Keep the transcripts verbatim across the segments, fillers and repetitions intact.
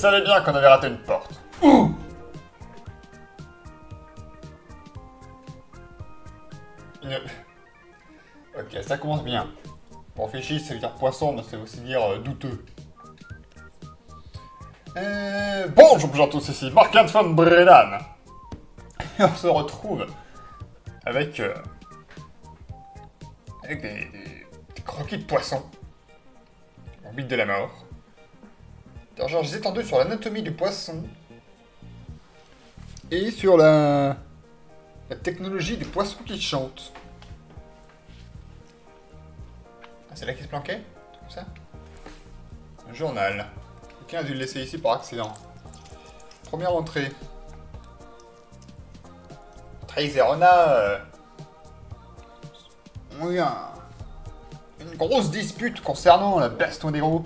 savais bien qu'on avait raté une porte. Ouh. Une... Ok, ça commence bien. Bon, fishy, ça veut dire poisson, mais ça veut aussi dire euh, douteux. Euh... Bonjour, bonjour à tous, ici Marc-Antoine Brennan. Et on se retrouve avec... Euh... avec des, des, des croquis de poisson. En bite de la mort. Alors, genre, j'ai étendu sur l'anatomie du poisson. Et sur la... la technologie des poissons qui chantent. Ah, c'est là qu'il se planquait? Comme ça? Un journal. Quelqu'un a dû le laisser ici par accident. Première entrée. Trace et Rona euh, ont eu un... une grosse dispute concernant la baston des groupes.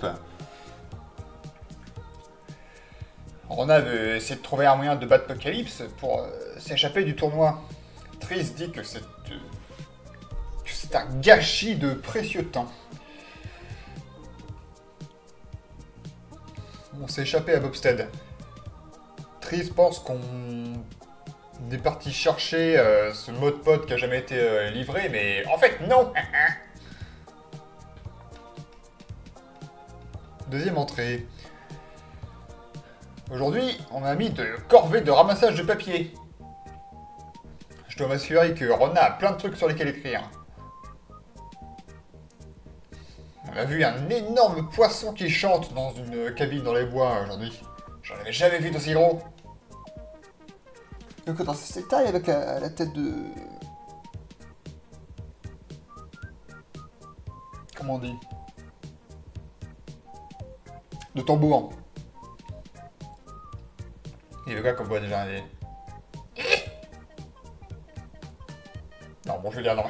Rona veut essayer de trouver un moyen de battre Apocalypse pour euh, s'échapper du tournoi. Trice dit que c'est euh, que c'est un gâchis de précieux temps. On s'est échappé à Bobstead. Trice pense qu'on est parti chercher euh, ce mot de pod qui a jamais été euh, livré, mais en fait non. Deuxième entrée. Aujourd'hui, on a mis de corvées de ramassage de papier. Je dois m'assurer que Rona a plein de trucs sur lesquels écrire. On a vu un énorme poisson qui chante dans une cabine dans les bois aujourd'hui. J'en avais jamais vu d'aussi gros. Donc dans cette taille avec la, la tête de... Comment on dit? De tambour. Il y avait quoi comme voix déjà? Non, bon, je vais dire non.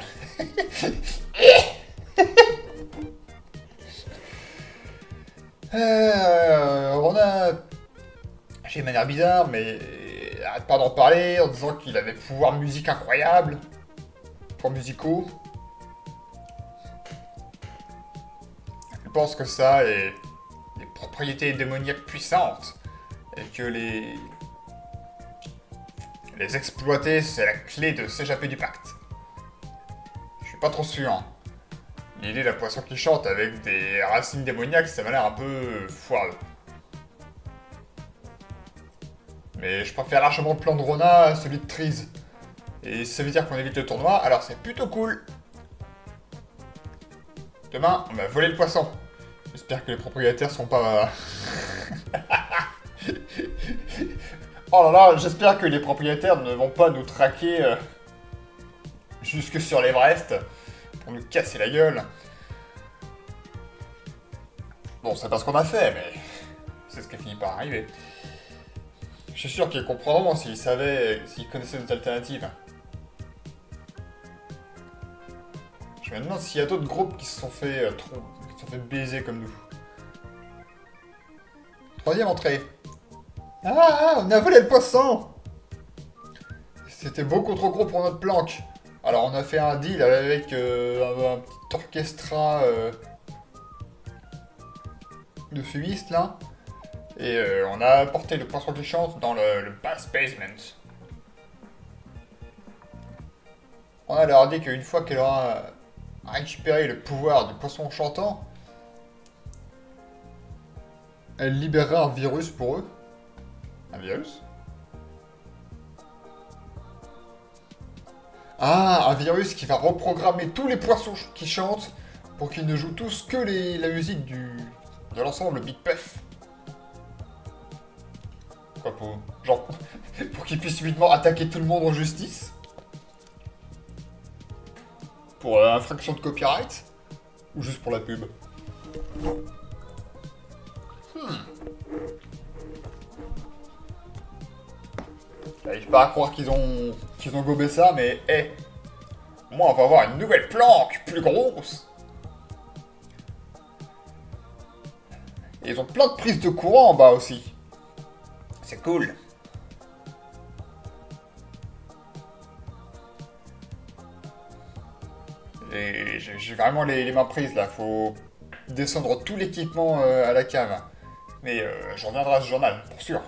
euh, on a... J'ai une manière bizarre, mais... Arrête pas d'en parler en disant qu'il avait pouvoir musique incroyable. Pour musicaux. Je pense que ça est... des propriétés démoniaques puissantes. Et que les... Les exploiter, c'est la clé de s'échapper du pacte. Je suis pas trop sûr. L'idée d'un poisson qui chante avec des racines démoniaques, ça m'a l'air un peu foireux. Mais je préfère largement le plan de Rona à celui de Trice. Et ça veut dire qu'on évite le tournoi, alors c'est plutôt cool. Demain, on va voler le poisson. J'espère que les propriétaires seront pas... Oh là là, j'espère que les propriétaires ne vont pas nous traquer euh, jusque sur l'Everest pour nous casser la gueule. Bon, c'est pas ce qu'on a fait, mais c'est ce qui a fini par arriver. Je suis sûr qu'ils comprendront s'ils savaient, s'ils connaissaient des alternatives. Je me demande s'il y a d'autres groupes qui se sont fait, euh, trop, qui se sont fait baiser comme nous. Troisième entrée. Ah, on a volé le poisson! C'était beaucoup trop gros pour notre planque. Alors on a fait un deal avec euh, un, un petit orchestra euh, de fumistes là. Et euh, on a apporté le poisson qui chante dans le, le bass basement. On a leur dit qu'une fois qu'elle aura récupéré le pouvoir du poisson chantant, elle libérera un virus pour eux. Un virus? Ah, un virus qui va reprogrammer tous les poissons qui chantent pour qu'ils ne jouent tous que les, la musique du, de l'ensemble Big Puff. Quoi pour... Genre, pour qu'ils puissent subitement attaquer tout le monde en justice? Pour euh, infraction de copyright? Ou juste pour la pub? Hmm. J'arrive pas à croire qu'ils ont qu'ils ont gobé ça, mais hé, hey, moi on va avoir une nouvelle planque plus grosse. Et ils ont plein de prises de courant en bas aussi. C'est cool. Et j'ai vraiment les, les mains prises là, faut descendre tout l'équipement euh, à la cave. Mais euh, je reviendrai à ce journal, pour sûr.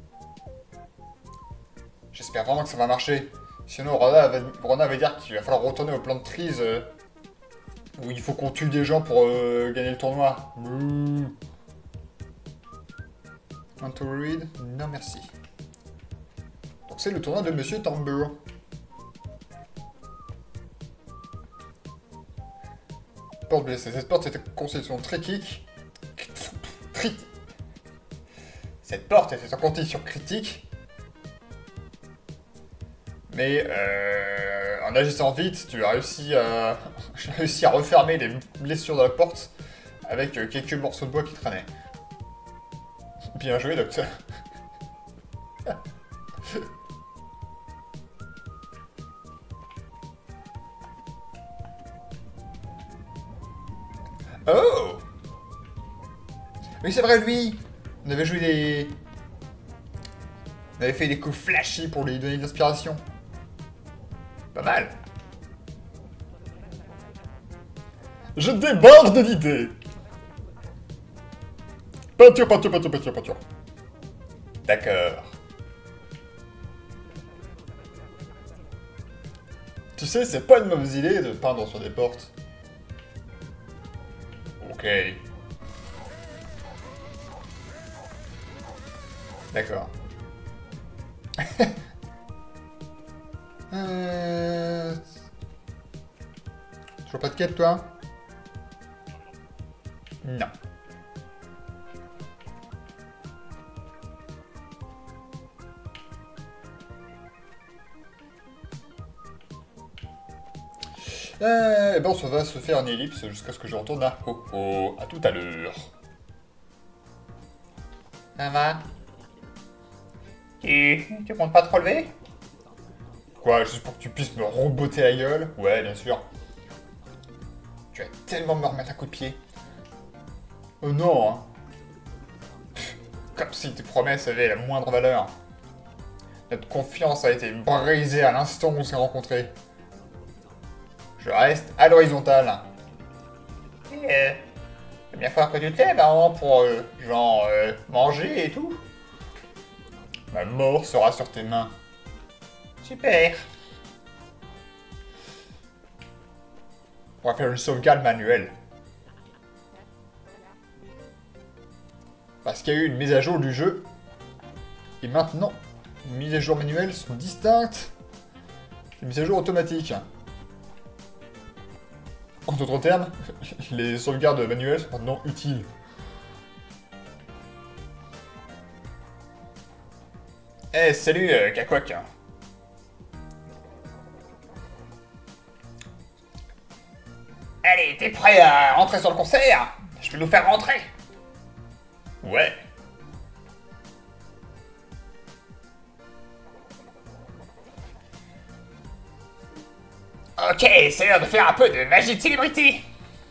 J'espère vraiment que ça va marcher. Sinon, Rona va, Rona va dire qu'il va falloir retourner au plan de Trees, euh, où il faut qu'on tue des gens pour euh, gagner le tournoi. Bouh. Want to read? Non, merci. Donc c'est le tournoi de Monsieur Tambour. Porte blessée. Cette porte est en constitution critique. Crit... Cette porte était en condition critique. Mais euh, en agissant vite, tu as réussi à, j'ai réussi à refermer les blessures de la porte avec quelques morceaux de bois qui traînaient. Bien joué, docteur. Oh! Oui, c'est vrai, lui! On avait joué des... On avait fait des coups flashy pour lui donner de l'inspiration. Pas mal. Je déborde d'idées. Peinture, peinture, peinture, peinture, peinture. D'accord. Tu sais, c'est pas une mauvaise idée de peindre sur des portes. Ok. D'accord. euh... Toujours pas de quête, toi? Non. Euh, et ben on va se faire une ellipse jusqu'à ce que je retourne à Ho Ho. À tout à l'heure. Ça va? Tu... tu comptes pas te relever? Quoi, juste pour que tu puisses me rembotter la gueule? Ouais, bien sûr. Tu vas tellement me remettre un coup de pied. Oh non, hein. Pff, comme si tes promesses avaient la moindre valeur. Notre confiance a été brisée à l'instant où on s'est rencontrés. Je reste à l'horizontale. Et euh, il va bien falloir que tu te lèves avant pour, euh, genre, euh, manger et tout. Ma mort sera sur tes mains. Super. On va faire une sauvegarde manuelle. Parce qu'il y a eu une mise à jour du jeu. Et maintenant, les mises à jour manuelles sont distinctes des mises à jour automatiques. En d'autres termes, les sauvegardes manuelles sont maintenant utiles. Eh, hey, salut, euh, Kakwak. Allez, t'es prêt à rentrer sur le concert? Je vais nous faire rentrer. Ouais. Ok, c'est l'heure de faire un peu de magie de célébrité.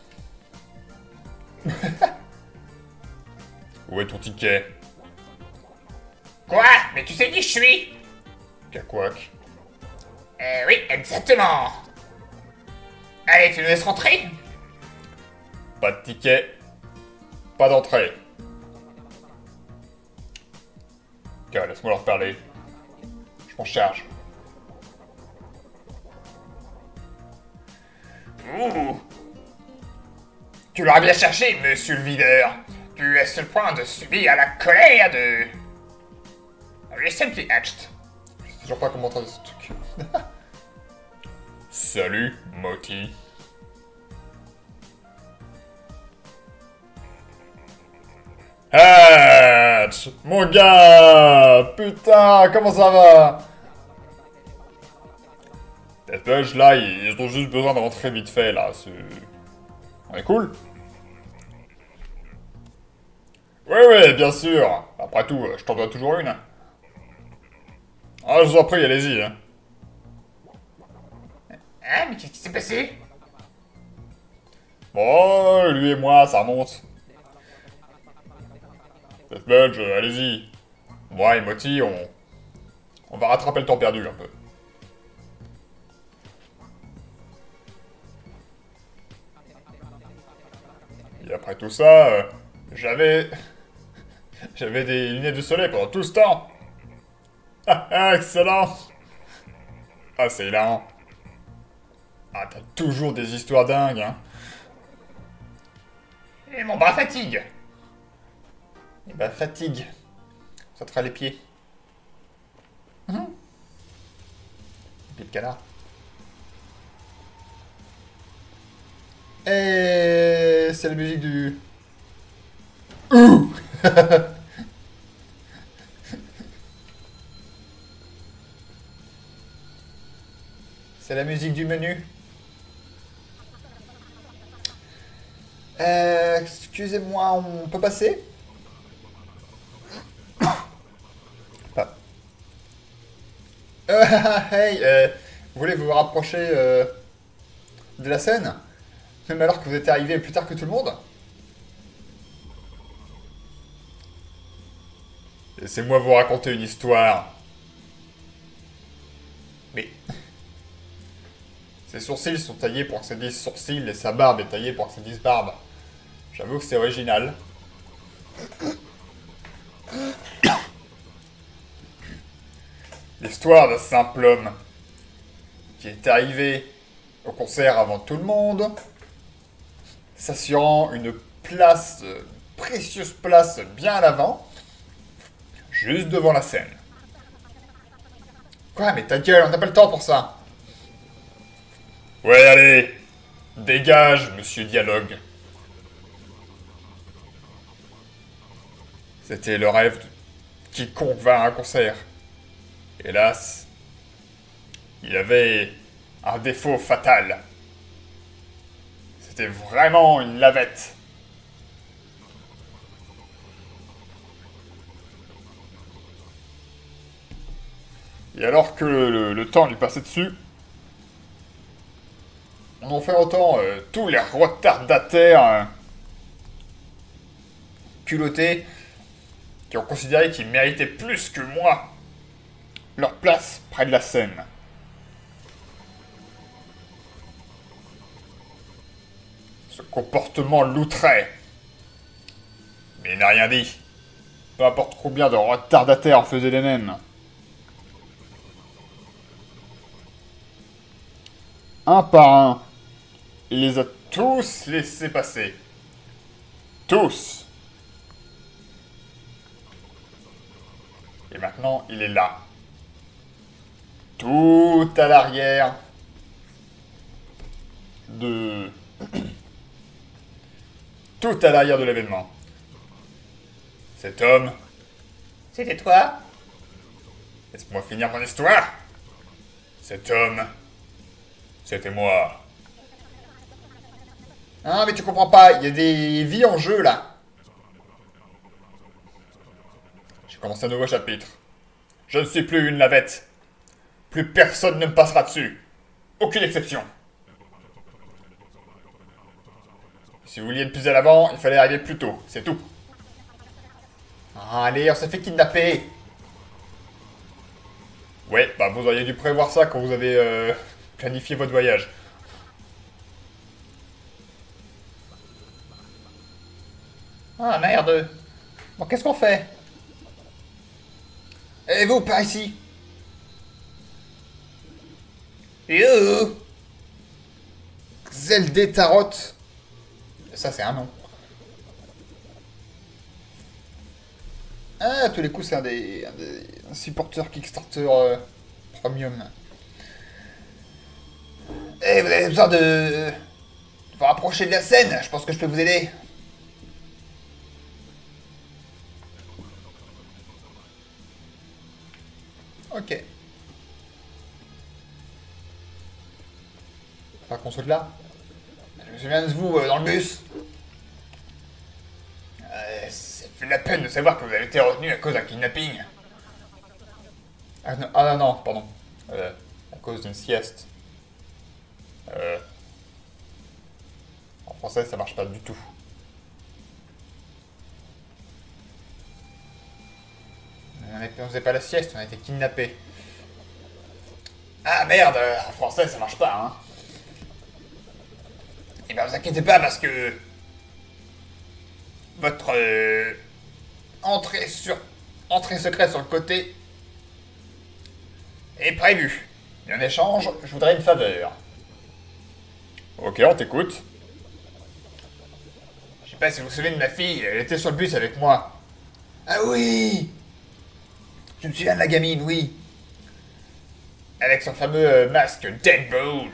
Où est ton ticket? Quoi? Mais tu sais qui je suis? Kakwak. Euh, oui, exactement. Allez, tu nous laisses rentrer? Pas de ticket. Pas d'entrée. Ok, laisse-moi leur parler. Je m'en charge. Ouh. Tu l'auras bien cherché, monsieur le videur. Tu es sur le point de subir la colère de... Recently Hatched. Je sais toujours pas comment traduire ce truc. Salut, Moti. Hatch, mon gars. Putain, comment ça va? Deathbudge, là, ils ont juste besoin de rentrer vite fait, là. C'est... On est cool? Oui, oui, bien sûr. Après tout, je t'en dois toujours une. Ah, je vous en prie, allez-y. Hein. Hein, mais qu'est-ce qui s'est passé? Bon, lui et moi, ça remonte. Deathbudge, allez-y. Moi et Moti, on... On va rattraper le temps perdu, un peu. Et après tout ça, euh, j'avais... J'avais des lunettes de soleil pendant tout ce temps. Ah, ah, excellent. Ah, c'est hilarant. Ah, t'as toujours des histoires dingues, hein. Et mon bras fatigue. Et bah, fatigue. Ça te fera les pieds. Mmh. Les pieds de canard. Et c'est la musique du... Ouh. C'est la musique du menu. Euh, excusez-moi, on peut passer? Pas. Euh, hey, euh, vous voulez vous rapprocher euh, de la scène? Même alors que vous êtes arrivé plus tard que tout le monde? Laissez-moi vous raconter une histoire. Mais... Ses sourcils sont taillés pour que ça dise sourcils et sa barbe est taillée pour que ça dise barbe. J'avoue que c'est original. L'histoire d'un simple homme qui est arrivé au concert avant tout le monde, s'assurant une place, une précieuse place bien à l'avant, juste devant la scène. Quoi, mais ta gueule, on n'a pas le temps pour ça. Ouais, allez, dégage, monsieur Dialogue. C'était le rêve de quiconque va à un concert. Hélas, il avait un défaut fatal. C'était vraiment une lavette. Et alors que le, le, le temps lui passait dessus, on en fait autant euh, tous les retardataires euh, culottés qui ont considéré qu'ils méritaient plus que moi leur place près de la scène. Ce comportement l'outrait. Mais il n'a rien dit. Peu importe combien de retardataires en faisaient les mêmes. Un par un, il les a tous laissés passer. Tous. Et maintenant, il est là. Tout à l'arrière de... Tout à l'arrière de l'événement. Cet homme... C'était toi? Laisse-moi finir mon histoire. Cet homme... C'était moi. Ah, mais tu comprends pas, il y a des vies en jeu, là. J'ai commencé un nouveau chapitre. Je ne suis plus une lavette. Plus personne ne me passera dessus. Aucune exception. Si vous vouliez être plus à l'avant, il fallait arriver plus tôt, c'est tout. Ah, allez, on s'est fait kidnapper. Ouais, bah vous auriez dû prévoir ça quand vous avez euh, planifié votre voyage. Ah, merde. Bon, qu'est-ce qu'on fait? Et vous, par ici? Yo! Zeldé Tarot. Ça, c'est un nom. Ah, à tous les coups, c'est un des, un des un supporters Kickstarter euh, Premium. Et vous avez besoin de... de vous rapprocher de la scène. Je pense que je peux vous aider. Ok. Pas qu'on saute là. Je me souviens de vous euh, dans le bus. Euh, c'est fait de la peine de savoir que vous avez été retenu à cause d'un kidnapping. Ah non, ah, non, non, pardon. Euh, à cause d'une sieste. Euh, en français, ça marche pas du tout. On ne faisait pas la sieste, on a été kidnappés. Ah merde, en français, ça marche pas, hein. Eh ben, vous inquiétez pas parce que... Votre... Euh, entrée sur... entrée secrète sur le côté est prévue. Et en échange, je voudrais une faveur. Ok, on t'écoute. Je sais pas si vous vous souvenez de ma fille, elle était sur le bus avec moi. Ah oui! Je me souviens de la gamine, oui. Avec son fameux euh, masque Deadpool.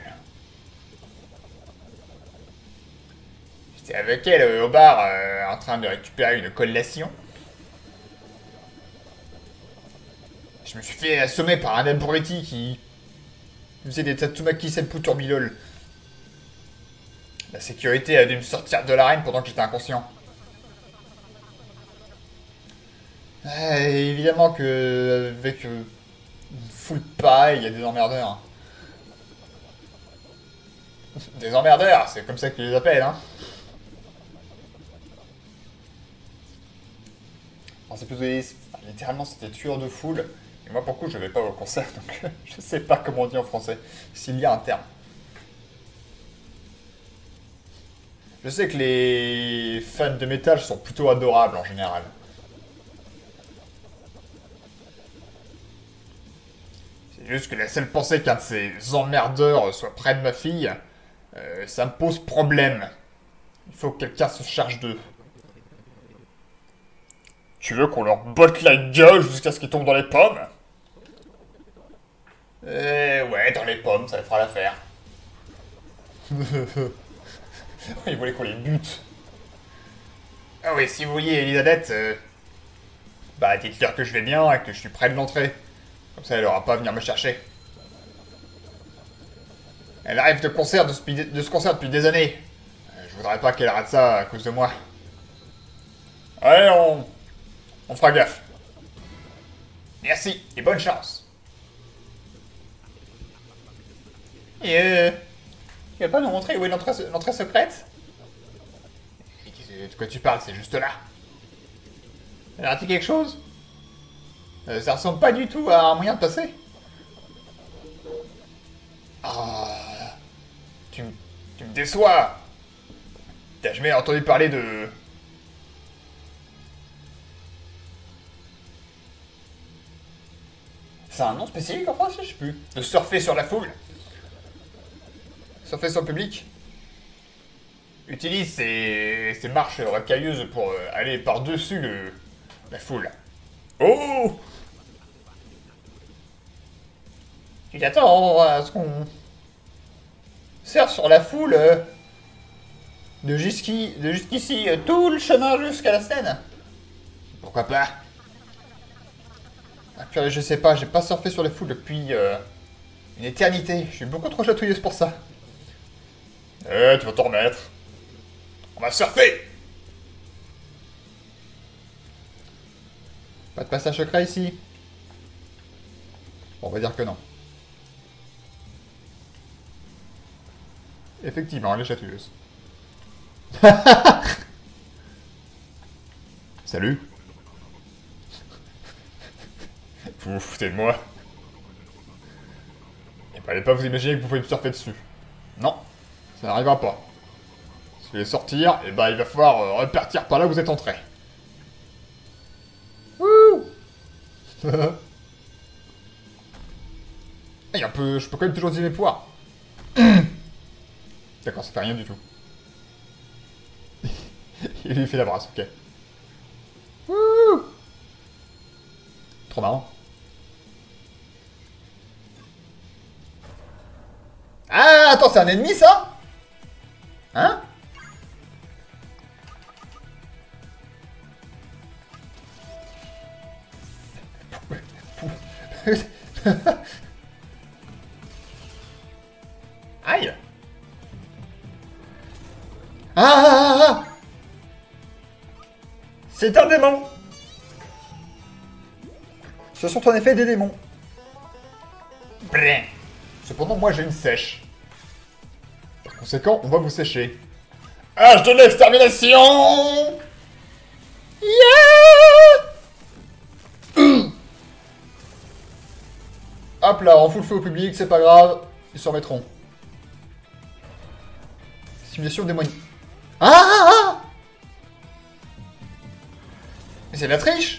J'étais avec elle euh, au bar, euh, en train de récupérer une collation. Je me suis fait assommer par un abruti qui faisait des tatsumaki seppuku tourbillol. La sécurité a dû me sortir de l'arène pendant que j'étais inconscient. Ah, évidemment que avec euh, une foule pareille, il y a des emmerdeurs. Des emmerdeurs, c'est comme ça qu'ils les appellent, hein. Alors, c'est plutôt des... enfin, littéralement, c'était tueur de foule. Et moi, pour le coup, je vais pas au concert, donc je sais pas comment on dit en français. S'il y a un terme. Je sais que les fans de métal sont plutôt adorables en général. C'est juste que la seule pensée qu'un de ces emmerdeurs soit près de ma fille, euh, ça me pose problème. Il faut que quelqu'un se charge d'eux. Tu veux qu'on leur botte la gueule jusqu'à ce qu'ils tombent dans les pommes? Euh, ouais, dans les pommes, ça fera l'affaire. Il voulait qu'on les bute. Ah oui, si vous voyez Elisabeth, euh, bah dites-leur que je vais bien et que je suis près de l'entrée. Comme ça, elle aura pas à venir me chercher. Elle arrive de concert de ce, de ce concert depuis des années. Euh, je voudrais pas qu'elle rate ça à cause de moi. Ouais, on... on fera gaffe. Merci et bonne chance. Et euh... il va pas nous montrer où est l'entrée l'entrée secrète? De quoi tu parles? C'est juste là. Elle a raté quelque chose? euh, Ça ressemble pas du tout à un moyen de passer. Ah, tu, m- tu me déçois. T'as jamais entendu parler de... C'est un nom spécifique en français, je sais plus. De surfer sur la foule. Surfer sur le public. Utilise ces, ces marches rocailleuses pour euh, aller par-dessus le la foule. Oh! Tu t'attends à ce qu'on serre sur la foule euh, de jusqu'ici, de jusqu'ici euh, tout le chemin jusqu'à la scène? Pourquoi pas? Ah, purée, je sais pas, j'ai pas surfé sur les foules depuis euh, une éternité. Je suis beaucoup trop chatouilleuse pour ça. Eh, tu vas t'en remettre. On va surfer! Pas de passage secret ici? Bon, on va dire que non. Effectivement, elle est chatouilleuse. Salut. Vous vous foutez de moi? Il fallait pas vous imaginer que vous pouvez me surfer dessus. Non, ça n'arrivera pas. Si vous voulez sortir, et bah il va falloir euh, repartir par là où vous êtes entré. Wouh. Et un peu, je peux quand même toujours utiliser mes pouvoirs. D'accord, ça fait rien du tout. Il lui fait la brasse, ok. Wouh. Trop marrant. Ah, attends, c'est un ennemi, ça? Hein? Aïe! Ah, ah, ah, ah. C'est un démon! Ce sont en effet des démons. Brin. Cependant, moi j'ai une sèche. Par conséquent, on va vous sécher. Âge de l'extermination! Yeah! Hop là, on fout le feu au public, c'est pas grave. Ils s'en remettront. Simulation démoniaque. Ah, ah, ah! Mais c'est de la triche.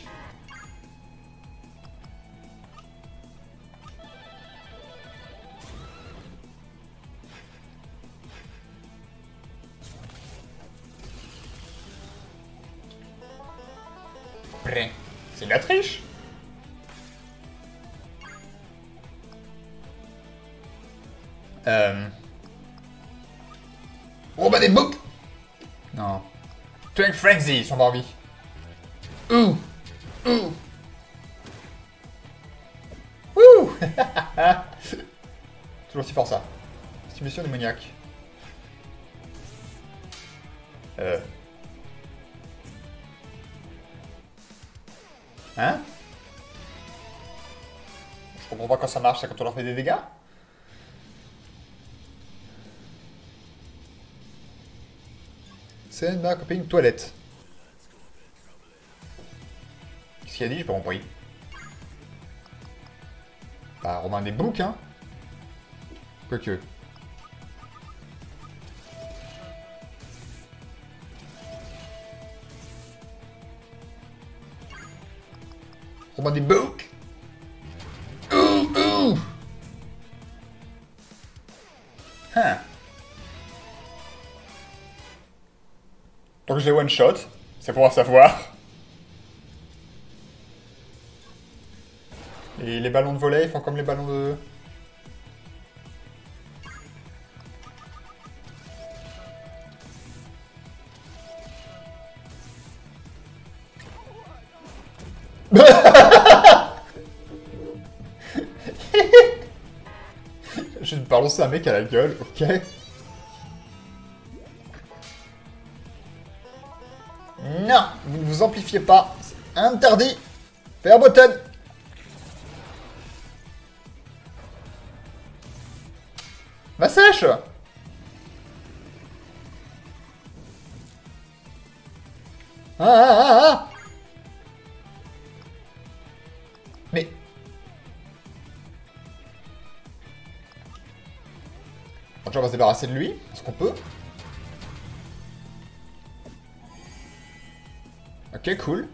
Prêt. C'est de la triche. Euh... Oh bah des boucs. Non. Twink Frenzy, ils sont morts en vie. Ouh. Ouh. Ouh. Toujours aussi fort ça. Stimulation démoniaque. Euh... Hein? Je comprends pas quand ça marche, c'est quand on leur fait des dégâts? C'est ma copine toilette. Qu'est-ce qu'il a dit? J'ai pas compris. Bah, Romain des boucs, hein? Quoique. Romain des boucs! Ouh, ouh! Hein. Donc je les one-shot, c'est pour savoir. Et les ballons de volley, ils font comme les ballons de... Je vais balancer un mec à la gueule, ok? Non, vous ne vous amplifiez pas, c'est interdit. Fair button. Ma sèche. Ah ah ah ah. Mais... On va se débarrasser de lui, est-ce qu'on peut? Ok, cool.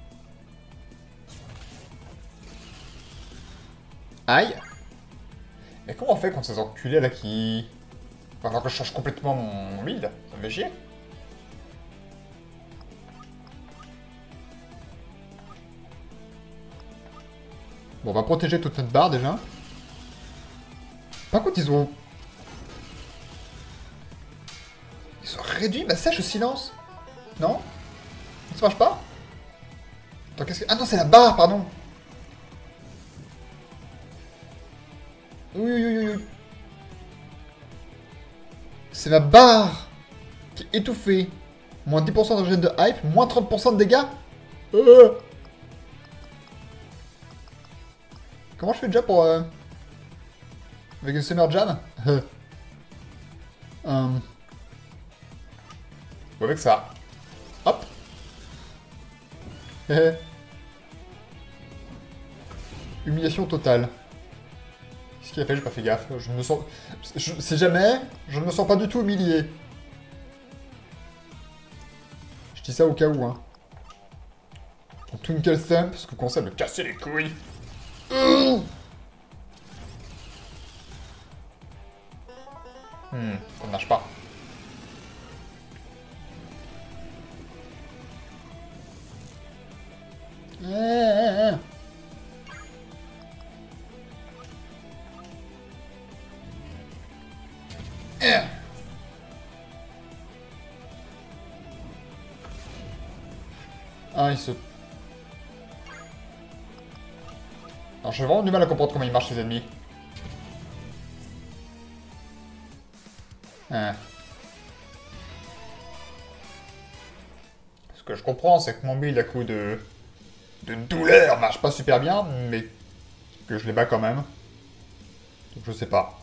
Aïe. Mais comment on fait contre ces enculés là qui... Va falloir que je change complètement mon build, ça me fait chier. Bon, on va protéger toute notre barre déjà. Par contre, ils ont... Ils ont réduit ma sèche au silence. Non? Ça marche pas? Attends, qu'est-ce que... Ah non, c'est la barre, pardon. Oui, oui, oui, oui. C'est ma barre qui est étouffée. Moins dix pour cent de gène de hype, moins trente pour cent de dégâts. Euh. Comment je fais déjà pour... Euh... Avec une Summer Jam euh... Ou avec ça. Hop. Humiliation totale. Qu'est-ce qu'il a fait? J'ai pas fait gaffe. Je me sens... Je... C'est jamais... Je ne me sens pas du tout humilié. Je dis ça au cas où, hein. En Twinkle Thump, parce que le concept de casser les couilles. Mmh. Hmm, ça ne marche pas. Ah. Ah. Ah, il se... Alors, j'ai vraiment du mal à comprendre comment ils marchent, les ennemis. Ah. Ce que je comprends, c'est que mon build à coup de... de douleur marche pas super bien, mais que je les bats quand même. Donc je sais pas.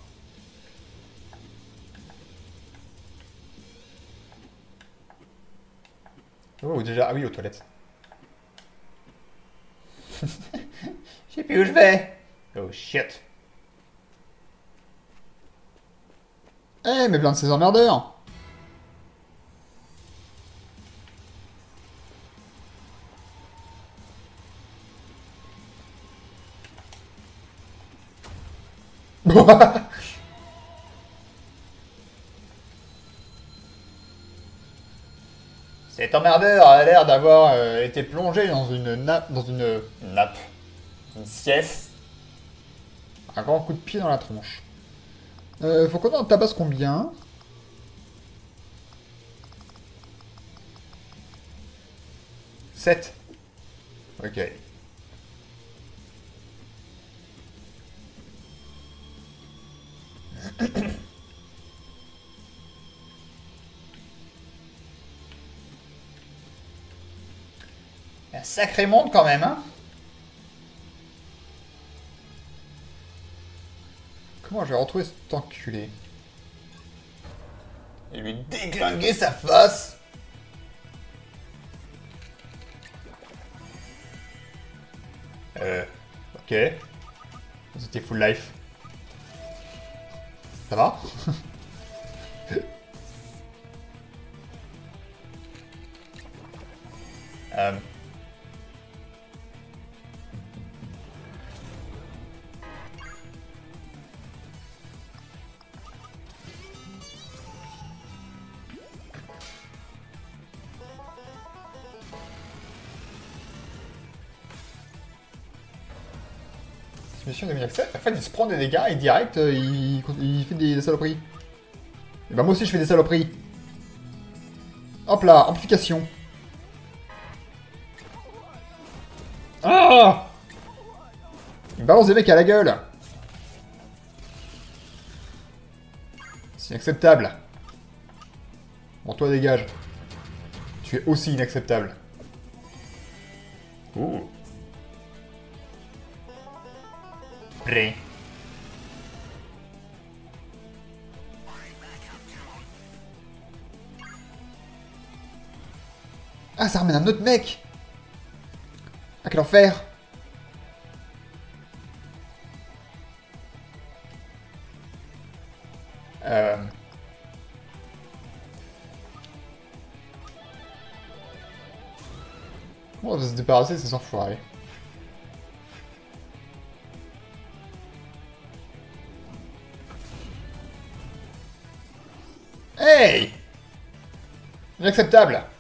Oh, déjà... Ah oui, aux toilettes. Je sais plus où je vais. Oh shit. Eh, hey, mais plein de ces emmerdeurs. Cet emmerdeur a l'air d'avoir euh, été plongé dans une nappe, dans une nappe, une sieste. Un grand coup de pied dans la tronche. Euh, faut qu'on en tabasse combien? sept. Ok. Un sacré monde quand même, hein. Comment je vais retrouver cet enculé? Et lui déglinguer sa face. Euh... Ok. C'était full life. Ça va? euh... Mission deux mille sept, en fait il se prend des dégâts et direct euh, il, il fait des saloperies. Et bah moi aussi je fais des saloperies. Hop là, amplification. Ah! Il balance des mecs à la gueule. C'est inacceptable. Bon toi dégage. Tu es aussi inacceptable. Ouh. Prêt. Ah, ça ramène un autre mec. Ah, quel enfer. Euh... Bon, on va se débarrasser de ces enfoirés. Hey! Inacceptable!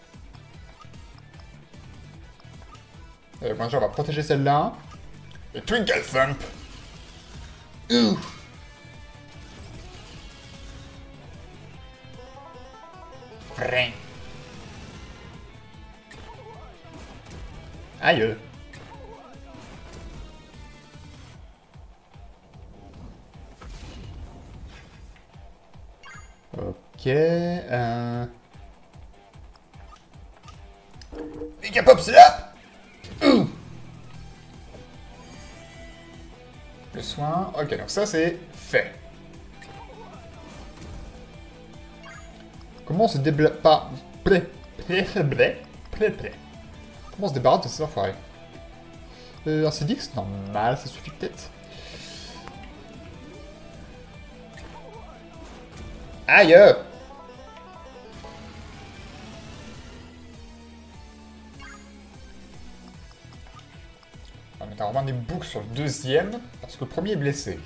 Euh, bon, on va protéger celle-là. Et Twinkle Thump! Ouh! Frein! Aïe! Ok, euh... Mega Pop Slap! Ouh! Le soin... Ok, donc ça c'est fait. Comment on se débla... Pas... Pré... Pré... Pré... Pré... Pré... Comment on se débarrasse de ces enfoirés? Euh, un C D X? Normal, ça suffit peut-être. Aïe! On va mettre vraiment des boucles sur le deuxième, parce que le premier est blessé.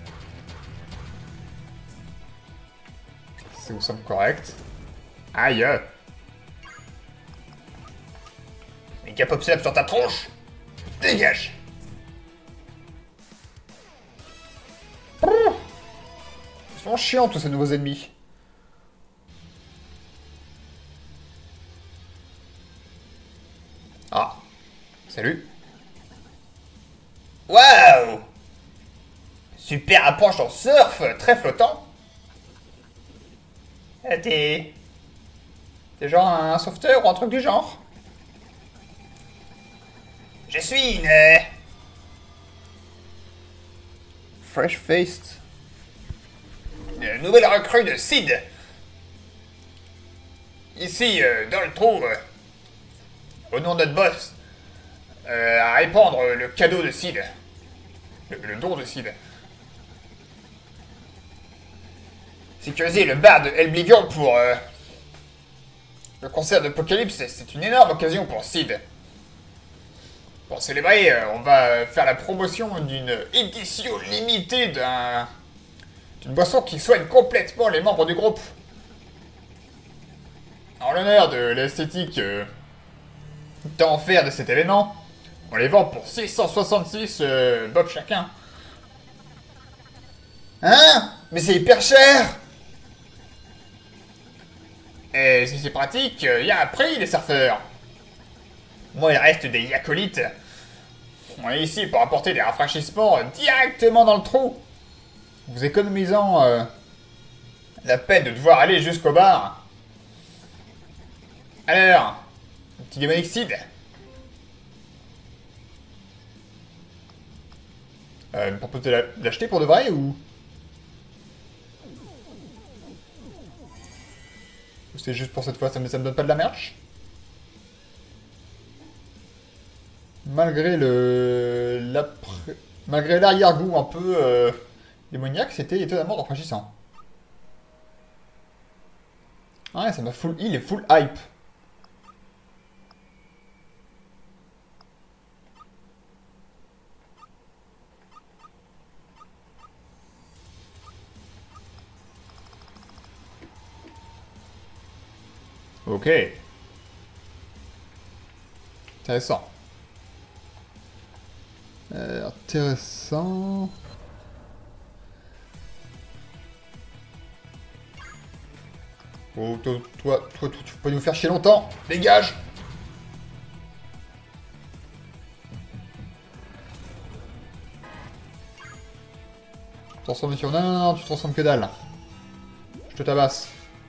C'est où ça me correct. Aïe! Méga Pop Slap sur ta tronche! Dégage! Ils sont chiants tous ces nouveaux ennemis. Ah! Salut! Waouh! Super approche en surf, très flottant. Eh, T'es... T'es genre un sauveteur ou un truc du genre? Je suis une... euh, Fresh-faced. Une nouvelle recrue de Sid. Ici, euh, dans le trou, euh, au nom de notre boss, euh, à répandre le cadeau de Sid. Le, le don de Sid. Sécuriser le bar de Elblivion pour euh, le concert d'Apocalypse, c'est une énorme occasion pour Sid. Pour célébrer, euh, on va faire la promotion d'une édition limitée d'un C'est une boisson qui soigne complètement les membres du groupe. En l'honneur de l'esthétique euh, d'enfer de cet événement, on les vend pour six cent soixante-six euh, bob chacun. Hein? Mais c'est hyper cher! Et si c'est pratique, il y a un prix, les surfeurs. Moi, il reste des acolytes. On est ici pour apporter des rafraîchissements directement dans le trou. Vous économisant euh, la peine de devoir aller jusqu'au bar. Alors, un petit démonixide. Euh, me propose de l'acheter pour de vrai ou... Ou c'est juste pour cette fois, ça me, ça me donne pas de la merch? Malgré le... l'après- Malgré l'arrière-goût un peu euh, démoniaque, c'était étonnamment rafraîchissant. Ouais, ça m'a full heal et full hype. Ok. Intéressant. Euh, intéressant. Oh, toi, toi, toi, toi, tu peux pas nous faire chier longtemps. Dégage. Transformation. Non, non, non, tu transformes que dalle. Je te tabasse.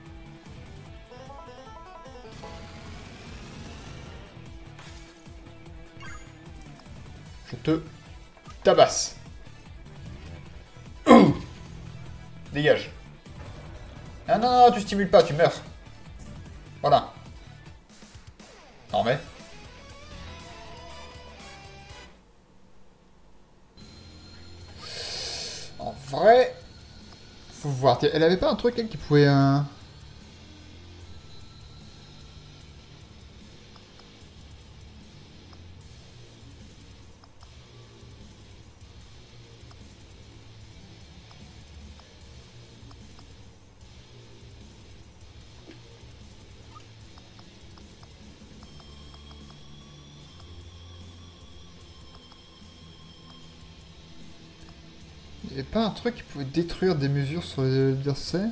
Je te tabasse. Ouh. Dégage. Ah non, non, tu stimules pas, tu meurs. Voilà. Non mais. En vrai... Faut voir. Elle avait pas un truc elle, qui pouvait... Euh... Il n'y avait pas un truc qui pouvait détruire des mesures sur les adversaires?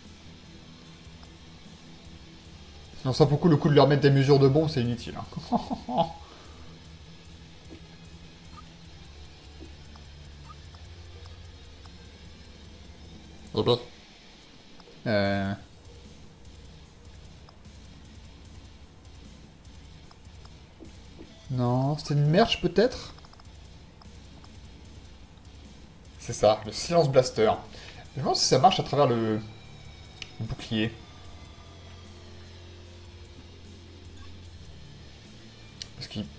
Non, ça pour le coup de leur mettre des mesures de bombe, c'est inutile. Hein. Eh ben. Euh... Non, c'était une merche peut-être? C'est ça, le silence blaster. Je me demande si ça marche à travers le, le bouclier. Parce qu'il...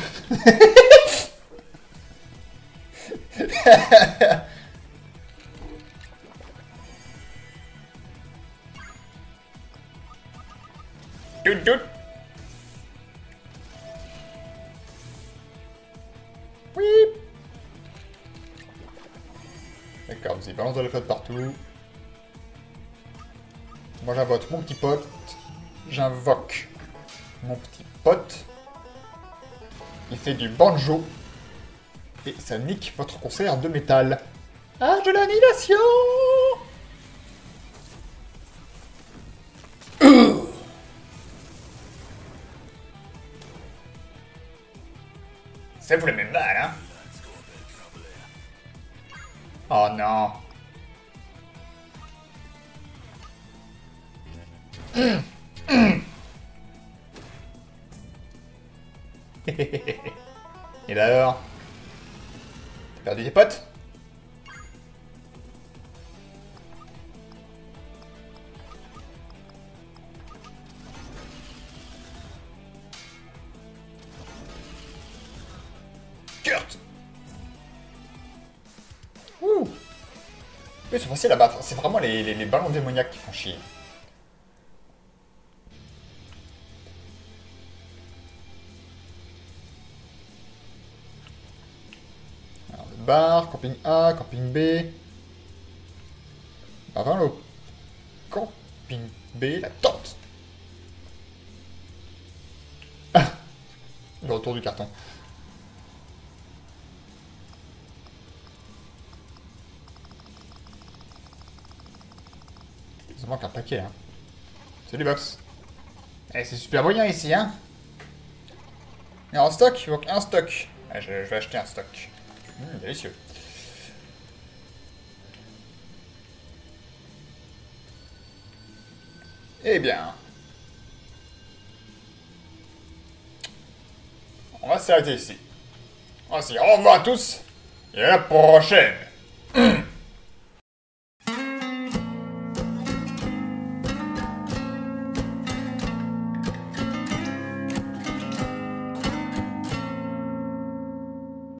Doute, doute. Oui. D'accord, vous y balance de la flotte partout. Moi j'invoque mon petit pote. J'invoque mon petit pote. Il fait du banjo. Et ça nique votre concert de métal. Ah, de l'annihilation. Ça vous le met mal, hein? Oh non. Et là alors? T'as perdu tes potes? Kurt! Ouh! Ils sont faciles à battre. C'est vraiment les, les, les ballons démoniaques qui font chier. Alors, le bar, camping A, camping B. Avant le camping B, la tente. Ah, le retour du carton. Ça manque un paquet, hein. Salut, Box. Eh, c'est super brillant ici, hein. Et en stock, il manque un stock. Ah, je, je vais acheter un stock. Mmh, délicieux. Eh bien. On va s'arrêter ici. On va se dire au revoir à tous. Et à la prochaine.